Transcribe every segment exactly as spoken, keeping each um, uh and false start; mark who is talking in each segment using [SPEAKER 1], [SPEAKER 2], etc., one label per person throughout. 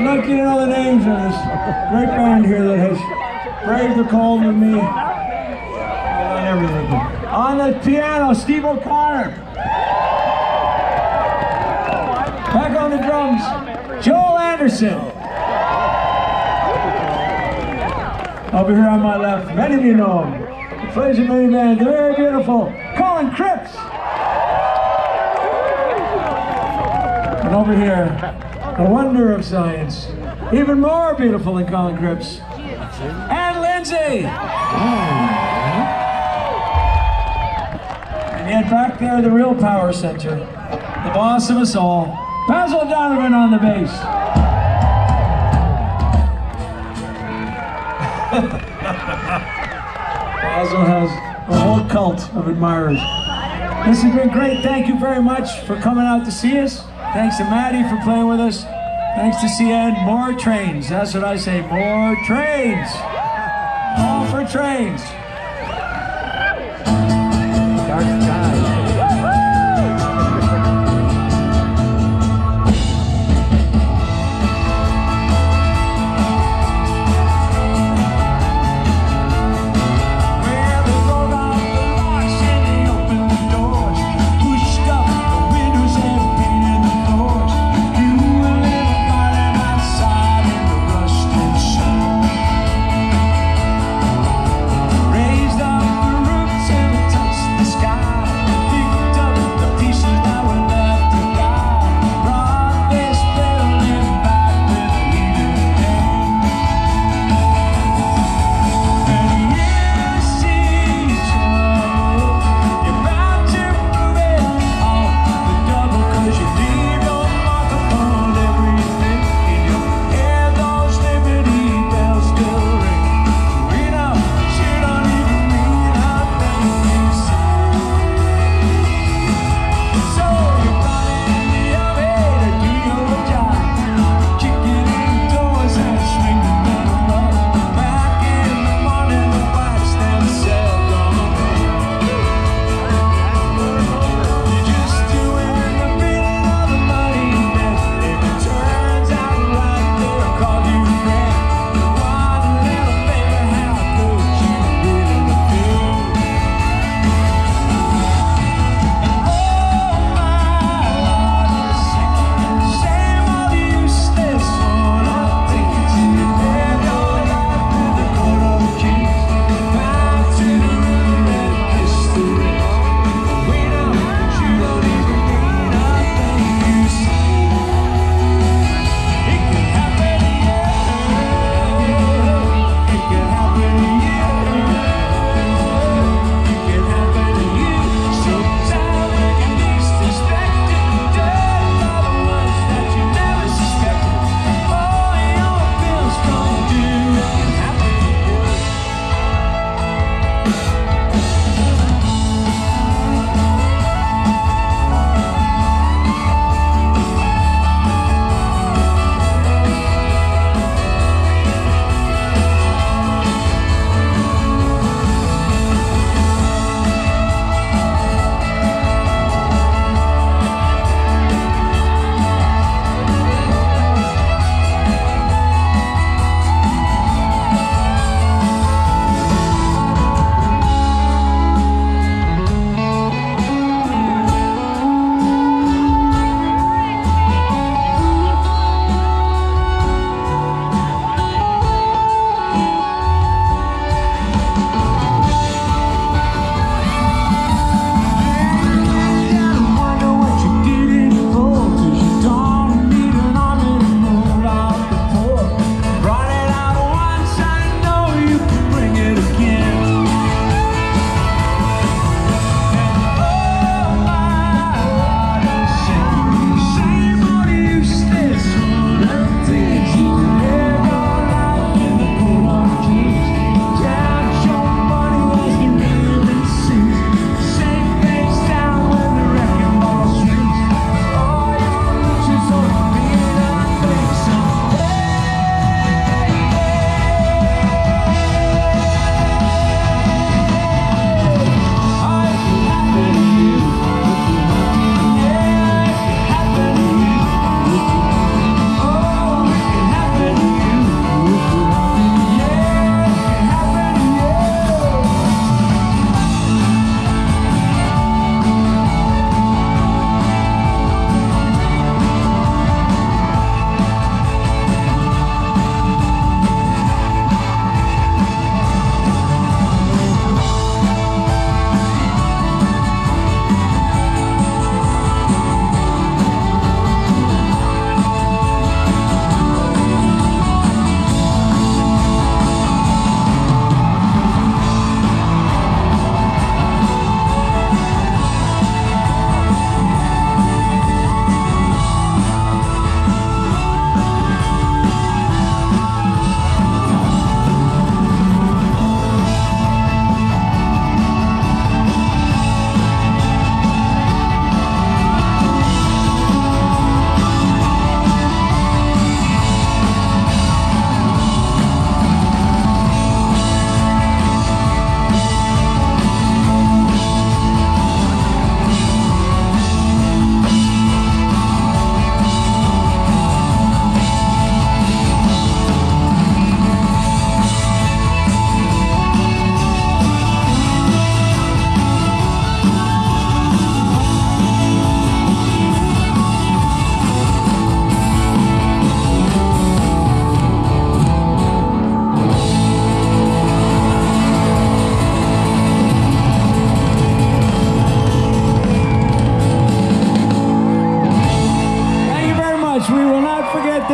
[SPEAKER 1] like you to know the names of this great band here that has braved the cold with me. And everything. On the piano, Steve O'Connor. Back on the drums, Joel Anderson. Over here on my left, many of you know him. He plays in many bands, the very beautiful Colin Cripps. And over here, a wonder of science, even more beautiful than Colin Cripps, and Lindsay. And yet back there, the real power center, the boss of us all, Basil Donovan on the bass. Basil has a whole cult of admirers. This has been great. Thank you very much for coming out to see us. Thanks to Maddie for playing with us. Thanks to C N. More trains. That's what I say. More trains. All for trains. Dark skies.
[SPEAKER 2] Rain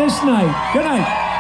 [SPEAKER 1] this night. Good night.